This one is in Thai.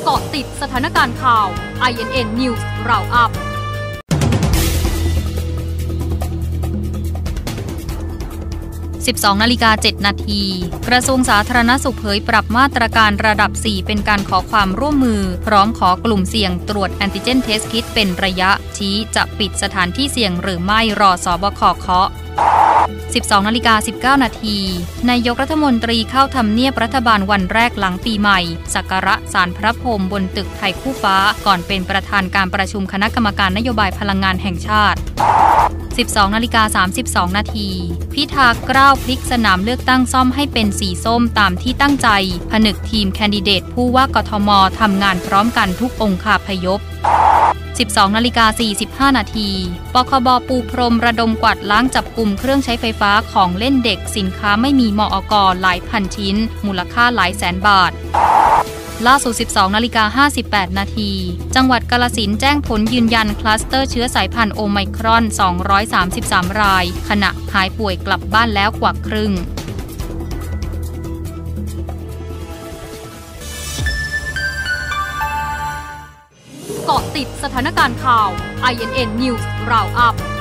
เกาะติดสถานการณ์ข่าว INN News Roundup 12:07 นาทีกระทรวงสาธารณสุขเผยปรับมาตรการระดับ 4 เป็นการขอความร่วมมือพร้อมขอกลุ่มเสี่ยงตรวจแอนติเจนเทสคิทเป็นระยะชี้จะปิดสถานที่เสี่ยงหรือไม่รอสบคเคาะ12:19 นาทีนายกรัฐมนตรีเข้าทำเนียบรัฐบาลวันแรกหลังปีใหม่สักการะศาลพระพรหมบนตึกไทยคู่ฟ้าก่อนเป็นประธานการประชุมคณะกรรมการนโยบายพลังงานแห่งชาติ12:32 นาทีพิธากล้าวพลิกสนามเลือกตั้งซ่อมให้เป็นสีส้มตามที่ตั้งใจผนึกทีมแคนดิเดตผู้ว่ากทมทำงานพร้อมกันทุกองค์คาพยพ12:45 นาทีปคบ.ปูพรมระดมกวาดล้างจับกลุ่มเครื่องใช้ไฟฟ้าของเล่นเด็กสินค้าไม่มีมอก.หลายพันชิ้นมูลค่าหลายแสนบาทล่าสุด 12:58 นาทีจังหวัดกาฬสินธุ์แจ้งผลยืนยันคลัสเตอร์เชื้อสายพันธุ์โอไมครอน233 รายขณะหายป่วยกลับบ้านแล้วกว่าครึ่งเกาะติดสถานการณ์ข่าว INN News Roundup